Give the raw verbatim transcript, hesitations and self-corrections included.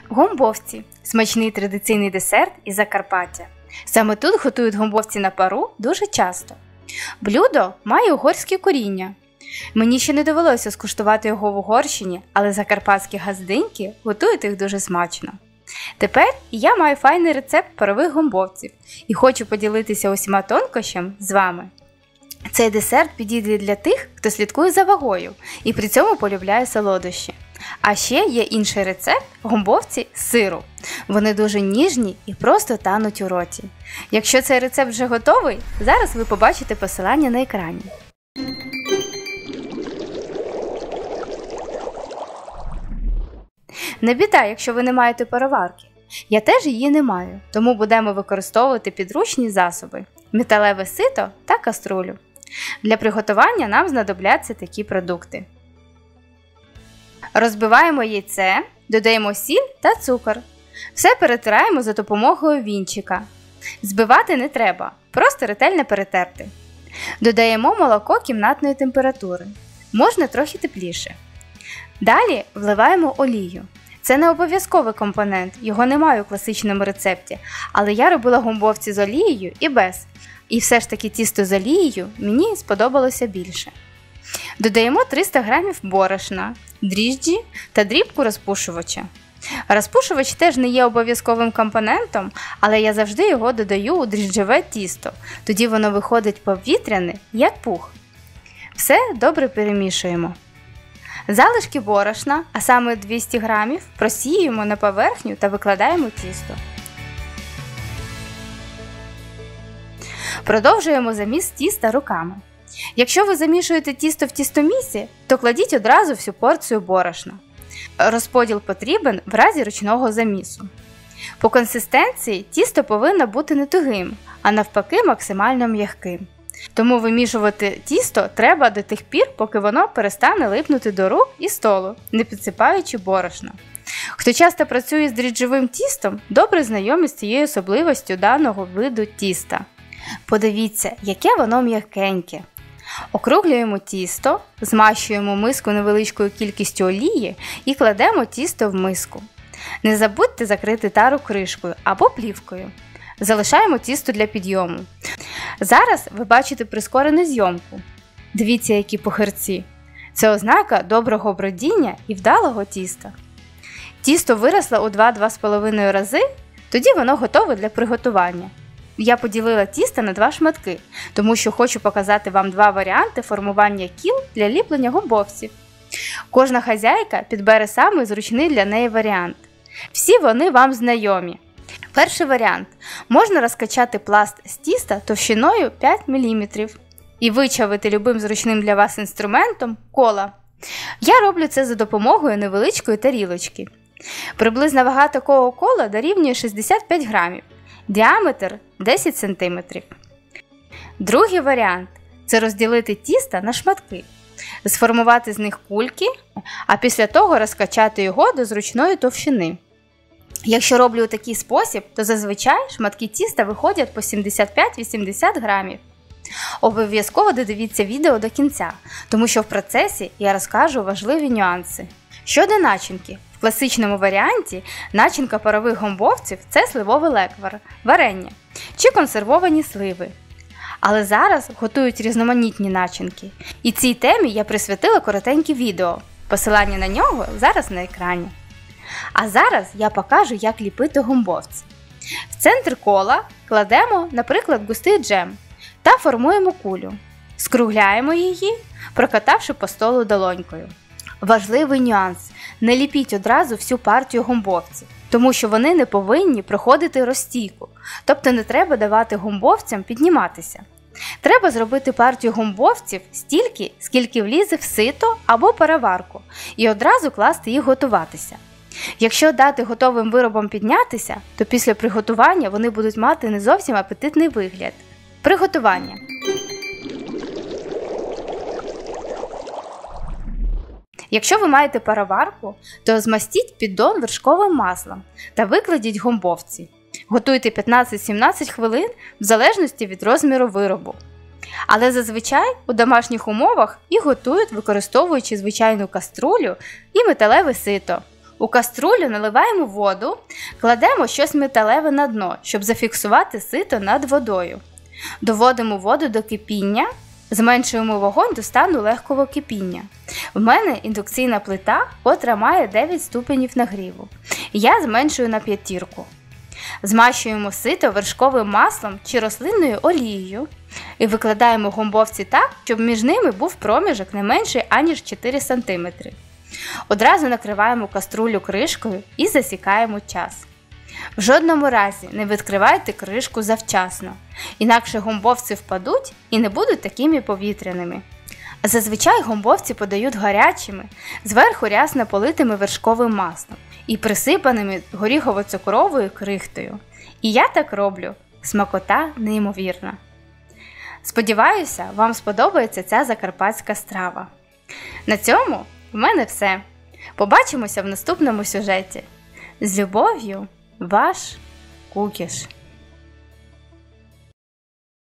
Гомбовці – смачний традиційний десерт із Закарпаття. Саме тут готують гомбовці на пару дуже часто. Блюдо має угорське коріння. Мені ще не довелося скуштувати його в Угорщині, але закарпатські газдиньки готують їх дуже смачно. Тепер я маю файний рецепт парових гомбовців і хочу поділитися усіма тонкощами з вами. Цей десерт підійде для тих, хто слідкує за вагою і при цьому полюбляє солодощі. А ще є інший рецепт – гомбовці з сиру. Вони дуже ніжні і просто тануть у роті. Якщо цей рецепт вже готовий, зараз ви побачите посилання на екрані. Не біда, якщо ви не маєте пароварки. Я теж її не маю, тому будемо використовувати підручні засоби – металеве сито та каструлю. Для приготування нам знадобляться такі продукти. Розбиваємо яйце, додаємо сіль та цукор. Все перетираємо за допомогою вінчика. Збивати не треба, просто ретельно перетерти. Додаємо молоко кімнатної температури. Можна трохи тепліше. Далі вливаємо олію. Це не обов'язковий компонент, його немає у класичному рецепті, але я робила гомбовці з олією і без. І все ж таки тісто з олією мені сподобалося більше. Додаємо триста грамів борошна, дріжджі та дрібку розпушувача. Розпушувач теж не є обов'язковим компонентом, але я завжди його додаю у дріжджове тісто, тоді воно виходить повітряне, як пух. Все добре перемішуємо. Залишки борошна, а саме двісті грамів, просіюємо на поверхню та викладаємо тісто. Продовжуємо заміс тіста руками. Якщо ви замішуєте тісто в тістомісі, то кладіть одразу всю порцію борошна. Розподіл потрібен в разі ручного замісу. По консистенції тісто повинно бути не тугим, а навпаки максимально м'яким. Тому вимішувати тісто треба до тих пір, поки воно перестане липнути до рук і столу, не підсипаючи борошна. Хто часто працює з дріжджовим тістом, добре знайомі з цією особливістю даного виду тіста. Подивіться, яке воно м'якеньке. Округлюємо тісто, змащуємо миску невеличкою кількістю олії і кладемо тісто в миску. Не забудьте закрити тару кришкою або плівкою. Залишаємо тісто для підйому. Зараз ви бачите прискорену зйомку. Дивіться, які пухирці. Це ознака доброго бродіння і вдалого тіста. Тісто виросло у два-два з половиною рази, тоді воно готове для приготування. Я поділила тісто на два шматки, тому що хочу показати вам два варіанти формування кіл для ліплення гомбовців. Кожна хазяйка підбере самий зручний для неї варіант. Всі вони вам знайомі. Перший варіант. Можна розкачати пласт з тіста товщиною п'ять міліметрів і вичавити любим зручним для вас інструментом кола. Я роблю це за допомогою невеличкої тарілочки. Приблизна вага такого кола дорівнює шістдесят п'ять грамів. Діаметр десять сантиметрів. Другий варіант – це розділити тісто на шматки, сформувати з них кульки, а після того розкачати його до зручної товщини. Якщо роблю у такий спосіб, то зазвичай шматки тіста виходять по сімдесят п'ять - вісімдесят грамів. Обов'язково додивіться відео до кінця, тому що в процесі я розкажу важливі нюанси. Щодо начинки. В класичному варіанті начинка парових гомбовців – це сливовий леквар, варення чи консервовані сливи. Але зараз готують різноманітні начинки. І цій темі я присвятила коротеньке відео. Посилання на нього зараз на екрані. А зараз я покажу, як ліпити гомбовці. В центр кола кладемо, наприклад, густий джем та формуємо кулю. Скругляємо її, прокатавши по столу долонькою. Важливий нюанс – не ліпіть одразу всю партію гомбовців, тому що вони не повинні проходити розстійку, тобто не треба давати гомбовцям підніматися. Треба зробити партію гомбовців стільки, скільки влізе в сито або пароварку, і одразу класти їх готуватися. Якщо дати готовим виробам піднятися, то після приготування вони будуть мати не зовсім апетитний вигляд. Приготування. Якщо ви маєте пароварку, то змастіть піддон вершковим маслом та викладіть гомбовці. Готуйте п'ятнадцять - сімнадцять хвилин в залежності від розміру виробу. Але зазвичай у домашніх умовах їх готують, використовуючи звичайну каструлю і металеве сито. У каструлю наливаємо воду, кладемо щось металеве на дно, щоб зафіксувати сито над водою. Доводимо воду до кипіння, зменшуємо вогонь до стану легкого кипіння. В мене індукційна плита, котра має дев'ять ступенів нагріву. Я зменшую на п'ятірку. Змащуємо сито вершковим маслом чи рослинною олією і викладаємо гумбовці так, щоб між ними був проміжок не менший, аніж чотири сантиметри. Одразу накриваємо каструлю кришкою і засікаємо час. В жодному разі не відкривайте кришку завчасно, інакше гумбовці впадуть і не будуть такими повітряними. Зазвичай гумбовці подають гарячими, зверху рясно политими вершковим маслом і присипаними горіхово-цукровою крихтою. І я так роблю. Смакота неймовірна. Сподіваюся, вам сподобається ця закарпатська страва. На цьому в мене все. Побачимося в наступному сюжеті. З любов'ю, ваш Кукіш.